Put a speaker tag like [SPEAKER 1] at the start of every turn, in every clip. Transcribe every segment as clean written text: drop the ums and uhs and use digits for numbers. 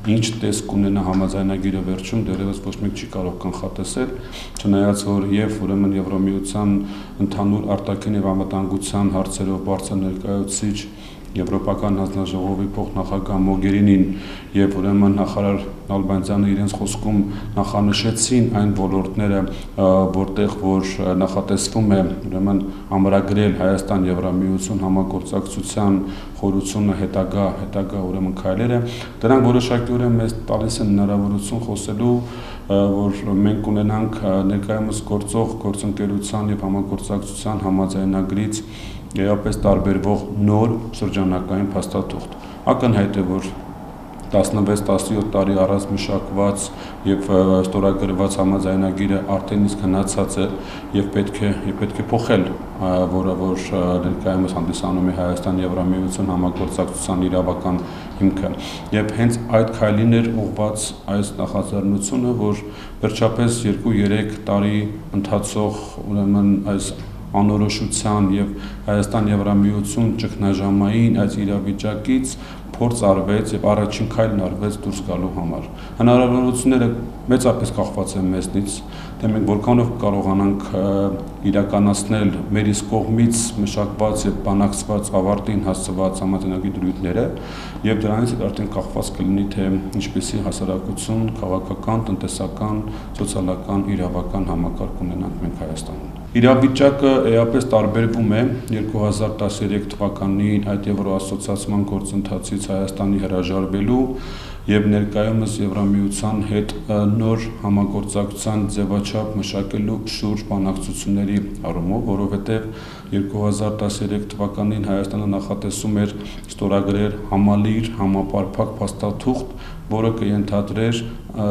[SPEAKER 1] ինչ տեսք ունենա համաձայնագիրը վերջում դեռևս ոչ մեկ չի կարող կանխատեսել, չնայած որ եւ ուրեմն Եվրամիության ընդհանուր արտաքին եւ անվտանգության հարցերով բարձր ներկայացուցիչ Եվրոպական հանձնաժողովի փոխնախագահ Մոգերինին եւ ուրեմն նախարար Նալբանդյանը իրենց խոսքում նախանշեցին այն ոլորտները, որտեղ որ նախատեսվում է ուրեմն ամրագրել Հայաստան-Եվրամիություն համագործակցության խորությունը հետագա ուրեմն քայլերը, դրանք որոշակիորեն մեզ տալիս են հնարավորություն խոսելու, որ մենք ունենանք ներկայումս գործող գործընկերության եւ համագործակցության համաձայնագրից Եվրոպայից տարբերվող նոր շրջանակային փաստաթուղթ։ Ակնհայտ է, որ 16-17 տարի առանց մշակված եւ ստորագրված համաձայնագիրը արդեն իսկ հնացած է եւ պետք է փոխել, որը որ ներկայումս հանդիսանում է Հայաստան-Եվրամիություն համագործակցության իրավական հիմքը։ Եվ հենց այդ քայլին էր ուղղված այս նախաձեռնությունը, որ վերջապես 2-3 տարի ընթացող ուրեմն այս անորոշության եւ Հայաստան-Եվրամիություն ճգնաժամային այս իրավիճակից փորձ արվեց եւ առաջին քայլն արվեց դուրս գալու համար։ Հնարավորությունները մեծապես կախված են մեզնից, թե մենք որքանով կարողանանք իրականացնել մեր իսկ կողմից մշակված եւ բանակցված ավարտին հասցված համաձայնագրի դրույթները եւ դրանից արդեն կախված կլինի թե ինչպեսի հասարակություն, քաղաքական, տնտեսական, սոցիալական, իրավական համակարգ ունենանք մենք Հայաստանում։ Իրավիճակը էապես տարբերվում է 2013 թվականի այդ Եվրոասոցիացիան գործընթացից Հայաստանի հրաժարվելու եւ ներկայումս Եվրամիության հետ նոր համագործակցության ձևաչափ մշակելու շուրջ բանակցությունների առումով, որովհետեւ 2013 թվականին Հայաստանը նախատեսում էր ստորագրել համալիր համապարփակ փաստաթուղթ, որը կընդհանրեր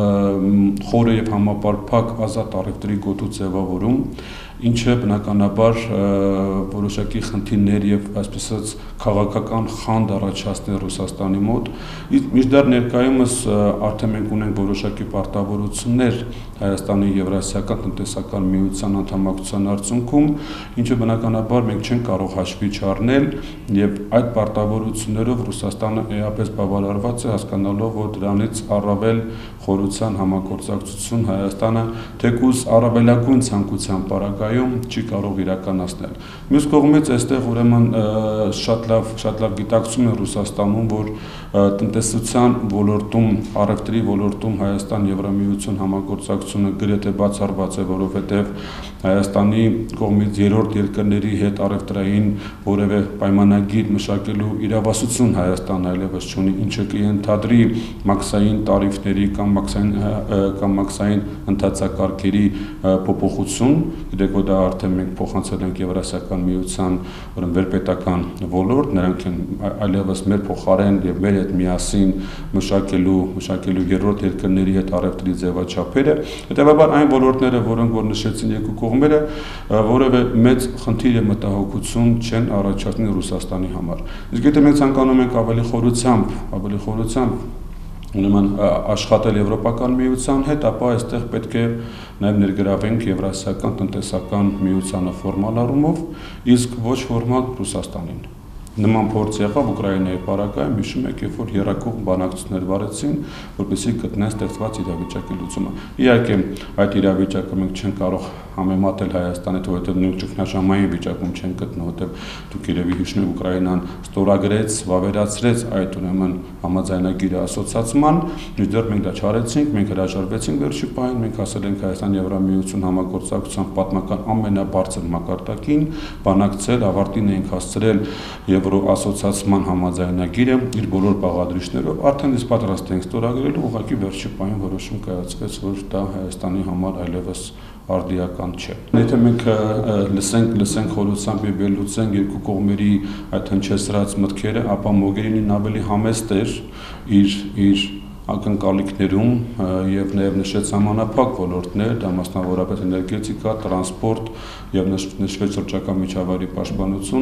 [SPEAKER 1] խորը եւ համապարփակ ազատ առևտրի գոտու ձևավորում, ինչը բնականաբար որոշակի խնդիրներ եւ այսպես ասած քաղաքական խանդ առաջացնել Ռուսաստանի մոտ, մինչդեռ ներկայումս արդեն մենք ունենք որոշակի պարտավորություններ Հայաստանի Եվրասիական տնտեսական միության անդամակցության արդյունքում, ինչը բնականաբար մենք չենք կարող հաշվի չառնել եւ այդ պարտավորություններով Ռուսաստանը էապես բավարարված է հասկանալով, որ դրանից առավել խորության համագործակցություն Հայաստանը թեկուզ առավելագույն ցանկության պարագայում չի կարող իրականացնել։ Մյուս կողմից այստեղ ուրեմն շատ լավ գիտակցում են Ռուսաստանում, որ տնտեսության ոլորտում, առևտրի ոլորտում Հայաստան-Եվրամիություն համագործակցությունը գրեթե բացառված է, որովհետև Հայաստանի կողմից երրորդ երկրների հետ առևտրային որևէ պայմանագիր մշակելու իրավասություն Հայաստանն այլևս չունի, ինչը կընդհանրի մաքսային տարիֆների կամ մաքսային ընթացակարգերի փոփոխություն, գիտեք որ դա արդեն մենք փոխանցել ենք Եվրասիական միության վերպետական ոլորտ, նրանք են այլևս մեր փոխարեն եւ մեր հետ միասին մշակելու երրորդ երկրների հետ առևտրի ձևաչափերը, հետեւաբար այն ոլորտները, որոնք որ նշեցին երկու կողմերը, որևէ մեծ խնդիր եւ մտահոգություն չեն առաջացնի Ռուսաստանի համար։ Իսկ եթե մենք ցանկանում ենք ավելի խորությամբ ուրեմն աշխատել Եվրոպական միության հետ, ապա այստեղ պետք է նաև ներգրավենք Եվրասիական տնտեսական միությանը ֆորմալ առումով, իսկ ոչ ֆորմալ Ռուսաստանին։ Նման փորձ եղավ Ուկրաինայի պարագայում, հիշում եք, երբ որ երակող բանակցություններ վարեցին, որպեսզի գտնեն ստեղծված իրավիճակի լուծումը։ Իհարկե, այդ իրավիճակը մենք չենք կարող համեմատել Հայաստանի հետ, որովհետև նույն ճգնաժամային վիճակում չեն գտնվում, որովհետև դուք երևի հիշում եք Ուկրաինան ստորագրեց, վավերացրեց այդ ուրեմն համաձայնագիրը ասոցիացման, մինչդեռ մենք դա չարեցինք, մենք հրաժարվեցինք վերջի պահին, մենք ասել ենք Հայաստան-Եվրամիություն համագործակցության պատմական ամենաբարձր մակարդակին, բանակցել, ավարտին ենք հասցրել Եվրոասոցիացիան համաձայնագիրը իր բոլոր բաղադրիչներով, արդեն իսկ պատրաստ ենք ստորագրելու, ուղղակի վերջի պահին որոշում կայացվեց, որ դա Հայաստանի համար այլևս արդիական չէ։ Եթե մենք լսենք խորությամբ եւ ելուցենք երկու կողմերի այդ հնչեցրած մտքերը, ապա Մոգերինին ավելի համեստ էր իր ակնկալիքներում եւ նաեւ նշեց համանապակ ոլորտներ, դա մասնավորապես էներգետիկա, տրանսպորտ եւ նշվեց շրջակա միջավայրի պաշտպանություն,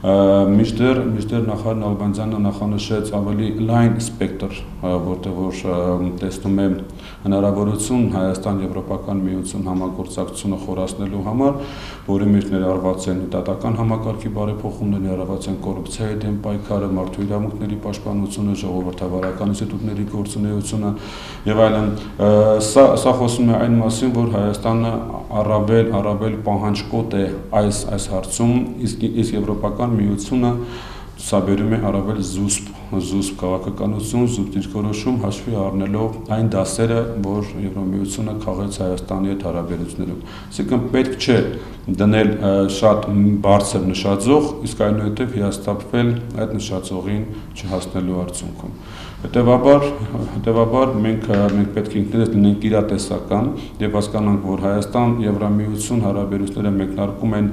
[SPEAKER 1] մինչդեռ նախարար Նալբանդյանը նախանշեց ավելի լայն սպեկտր, որտեղ որ տեսնում է հնարավորություն Հայաստան-Եվրոպական միություն համագործակցությունը խորացնելու համար, որի մեջ ներառված են դատական համակարգի բարեփոխումներ, ներառված են կոռուպցիայի դեմ պայքարը, մարդու իրավունքների պաշտպանությունը, ժողովրդավարական ինստիտուտների գործունեությունը միությունը եւ այլն, սա խոսում է այն մասին, որ Հայաստանը առավել պահանջկոտ է այս հարցում, իսկ Եվրոպական միությունը սա բերում է առավել զուսպ քաղաքականություն, զուսպ դիրքորոշում հաշվի առնելով այն դասերը, որ Եվրամիությունը քաղեց Հայաստանի հետ հարաբերություններում։ Այսինքն պետք չէ դնել շատ բարձր նշաձող, իսկ այնուհետև հիասթափվել այդ նշաձողին չհասնելու արդյունքում։ Հետևաբար մենք պետք է ինքներս լինենք իրատեսական եւ հասկանանք, որ Հայաստան-Եվրամիություն հարաբերությունները մեկնարկում են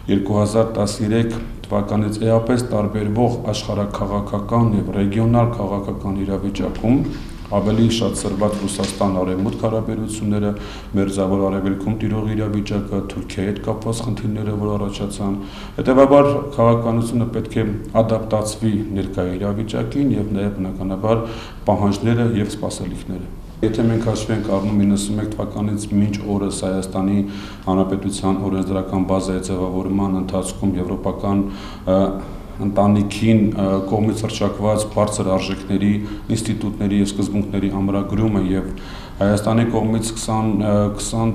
[SPEAKER 1] 2013 թվականից էապես տարբերվող աշխարհաքաղաքական եւ ռեգիոնալ քաղաքական իրավիճակում ավելի շատ սրված Ռուսաստան-Արևմուտք հարաբերությունները, Մերձավոր Արևելքում տիրող իրավիճակը, Թուրքիայի հետ կապված խնդիրները, որ առաջացան, հետևաբար քաղաքականությունը պետք է ադապտացվի ներկայ իրավիճակին եւ նաեւ բնականաբար պահանջները եւ սպասելիքները։ Եթե մենք հաշվի ենք առնում 91 թվականից մինչ օրս Հայաստանի Հանրապետության օրենսդրական բազայի ձևավորման ընթացքում եվրոպական ընտանիքին կողմից հռչակված բարձր արժեքների, ինստիտուտների եւ սկզբունքների ամրագրումը եւ Հայաստանի կողմից 22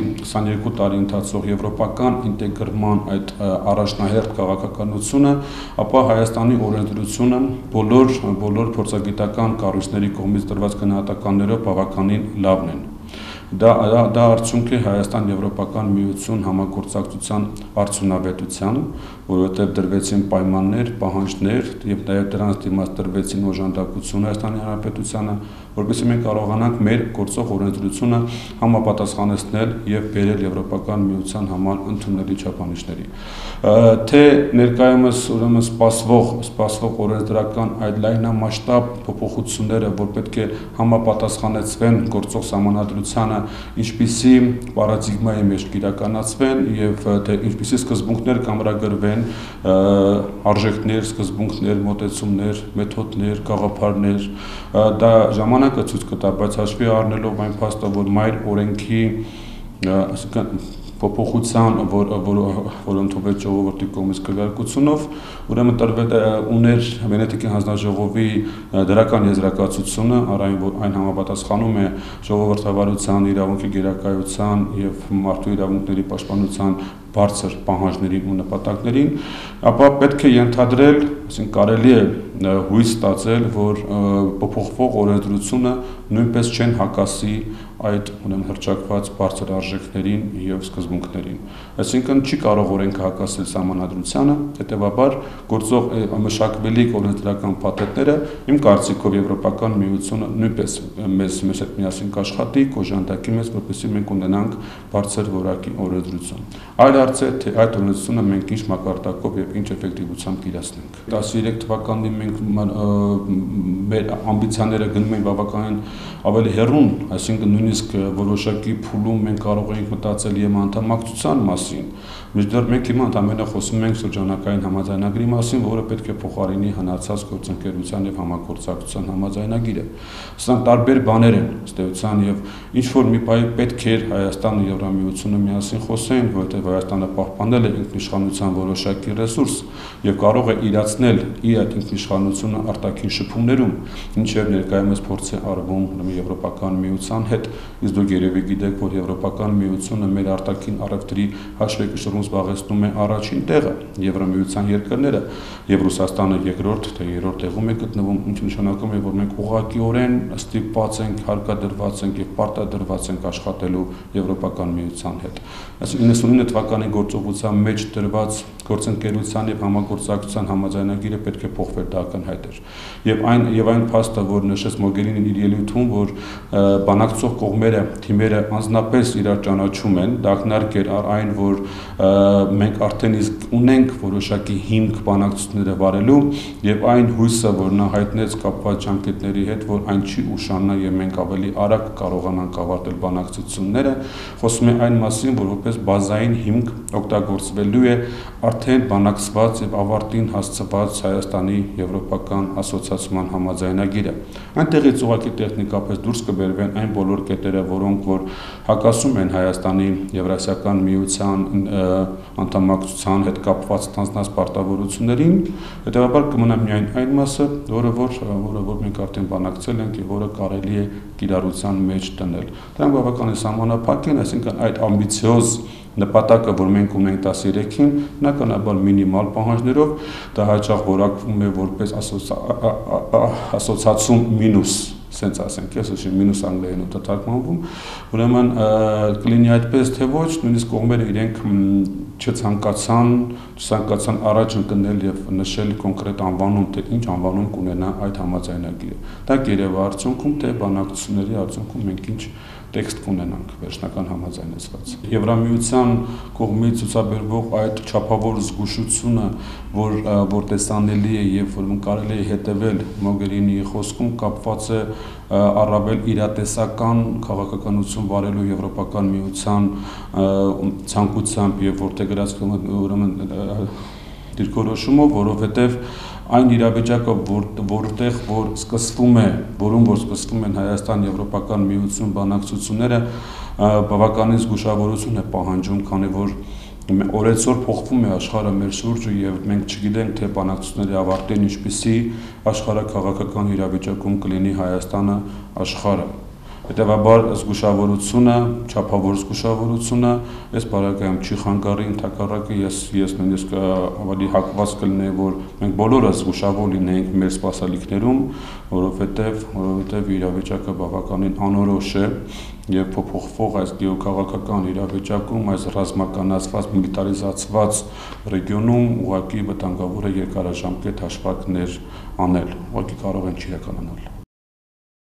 [SPEAKER 1] տարի ընթացող եվրոպական ինտեգրման այդ առաջնահերթ քաղաքականությունը, ապա Հայաստանի օրենսդրությունը բոլոր փորձագիտական կառույցների կողմից տրված գնահատականներով բավականին լավն են։ Դա արդյունք է Հայաստան-Եվրոպական միություն համագործակցության արդյունավետության, որովհետև դրվեցին պայմաններ, պահանջներ եւ նաեւ դրանց դիմաց դրվեցին օժանդակություն Հայաստանի Հանրապետությանը, որովհետեւ մենք կարողանանք մեր գործող օրենսդրությունը համապատասխանեցնել եւ բերել Եվրոպական միության համար ընդունելի չափանիշների։ Թե ներկայումս ուրեմն սպասվող օրենսդրական այդ լայնամասշտաբ փոփոխությունները, որ պետք է համապատասխանեցվեն գործող սահմանադրությանը, ինչպիսի պարադիգմայի մեջ կիրականացվեն եւ թե ինչպիսի սկզբունքներ կամրագրվեն, արժեքներ, սկզբունքներ, մոտեցումներ, մեթոդներ, գաղափարներ, դա ժամանակը ցույց կտա, բայց հաշվի առնելով այն փաստը, որ մայր օրենքի, այսինքն փոփոխության, որ ընդունվեց ժողովրդի կողմից քվեարկությունով, ուրեմն տրվել ուներ Վենետիկի հանձնաժողովի դրական եզրակացությունը, այն համապատասխանում է ժողովրդավարության, իրավունքի գերակայության եւ մարդու իրավունքների պաշտպանության բարձր պահանջներին ու նպատակներին, ապա պետք է ենթադրել, այսինքն կարելի է հույս ստացել, որ փոփոխվող օրենսդրությունը նույնպես չեն հակասի այդ հռչակված բարձր արժեքներին եւ սկզբունքներին։ Այսինքն չի կարող օրենքը հակասել սահմանադրությանը, հետեւաբար գործող մշակվելիք օրենսդրական փաթեթները իմ կարծիքով Եվրոպական միությունը նույնպես մեզ հետ միասին կաշխատի, կօժանդակի մեզ, որպեսզի մենք ունենանք բարձր որակի օրենսդրություն։ Այլ հարց է, թե այդ օրենսդրությունը մենք ինչ մակարդակով եւ ինչ էֆեկտիվությամբ կիրացնենք։ 13 թվականին մենք մեր ամբիցիաները գնում են բավականին ավելի հեռուն, այսինքն նույնիսկ որոշակի փուլում մենք կարող ենք մտածել եւ անդամակցության մասին, մինչդեռ մենք հիմա ընդամենը խոսում ենք շրջանակային համաձայնագրի մասին, որը պետք է փոխարինի հնացած գործընկերության եւ համագործակցության համաձայնագիրը։ Սրանք տարբեր բաներ են ըստ էության եւ ինչ որ մի բայ պետք է Հայաստանը եւ Եվրամիությունը միասին խոսեն, որովհետեւ Հայաստանը պահպանել է ինքնիշխանության որոշակի ռեսուրս եւ կարող է իրացնել իր այդ ինքնիշխանությունը արտաքին շփումներում, ինչեւ ներկայումս փորձ է արվում Եվրոպական միության հետ, իսկ դուք երևի գիտեք, որ Եվրոպական միությունը մեր արտաքին առևտրի հաշվեկշռում զբաղեցնում է առաջին տեղը, Եվրամիության երկրները եւ Ռուսաստանը երկրորդ թե երրորդ տեղում է գտնվում, ինչը նշանակում է, որ մենք ուղղակիորեն ստիպված ենք, հարկադրված ենք եւ պարտադրված ենք աշխատելու Եվրոպական միության հետ։ Այսինքն 99 թվականի գործողության մեջ դրված գործընկերության եւ համագործակցության համաձայնագիրը պետք է փոխվեր, դա ակնհայտ էր։ Եվ այն փաստը, որ նշեց Մոգերինին իր ելույթում, որ բանակցող կողմերը, թիմերը անձնապես իրար ճանաչում են, դա ակնարկ էր այն, որ մենք արդեն իսկ ունենք որոշակի հիմք բանակցությունները վարելու եւ այն հույսը, որ նա հայտնեց կապված ջանքերի հետ, որ այն չի ուշանա եւ մենք ավելի արագ կարողանանք ավարտել բանակցությունները, խոսում է այն մասին, որ որպես բազային հիմք օգտագործվելու է արդեն բանակցված եւ ավարտին հասցված Հայաստանի եվրոպական ասոցիացիան համաձայնագիրը։ Այնտեղից ուղղակի տեխնիկապես դուրս կբերվեն այն բոլոր կետերը, որոնք որ հակասում են Հայաստանի Եվրասիական միության անդամակցության հետ կապված ստանձնած պարտավորություններին, հետեւաբար կմնա միայն այն մասը, որը մենք արդեն բանակցել ենք եւ որը կարելի է կիրառության մեջ դնել։ Դրանք բավականին սահմանափակ են, այսինքն այդ ամբիցիոզ նպատակը, որ մենք ունենք 13-ին, բնականաբար մինիմալ պահանջներով, դա հաճախ որակվում է որպես ասոցիացիոն մինուս, սենց ասենք, մինուս անգլերենով թարգմանվում, ուրեմն կլինի այդպես թե ոչ, նույնիսկ կողմերը իրենք չցանկացան առաջ ընկնել եւ նշել կոնկրետ անվանում, թե ինչ անվանում կունենա այդ համաձայնագիրը։ Դա կերևա արդյունքում, թե բանակցությունների արդյունքում մենք ինչ տեքստ կունենանք վերջնական համաձայնեցված։ Եվրամիության կողմից ցուցաբերվող այդ չափավոր զգուշությունը, որ տեսանելի է եւ որ կարելի է հետեւել Մոգերինիի խոսքում, կապված է առավել իրատեսական քաղաքականություն վարելու Եվրոպական միության ցանկությամբ եւ որտեղ գրած ուրեմն դիրքորոշումով, որովհետեւ այն իրավիճակը, որտեղ որ սկսվում են Հայաստան Եվրոպական միություն բանակցությունները, բավականին զգուշավորություն է պահանջում, քանի որ օրեցօր փոխվում է աշխարհը մեր շուրջը եւ մենք չգիտենք, թե բանակցությունների ավարտին ինչպիսի աշխարհաքաղաքական իրավիճակում կլինի Հայաստանը աշխարհը։ Հետևաբար զգուշավորությունը, չափավոր զգուշավորությունը, այս բարակայում չի խանգարի, ընդհակառակը ես նույնիսկ ավելի հակված կլինեի, որ մենք բոլորը զգուշավոր լինենք մեր սպասելիքներում, որովհետև իրավիճակը բավականին անորոշ է եւ փոփոխվող այս գեոքաղաքական իրավիճակում, այս ռազմականացված, միլիտարիզացված ռեգիոնում ուղղակի վտանգավոր է երկարաժամկետ հաշվարկներ անել, ուղղակի կարող են չիրականանալ։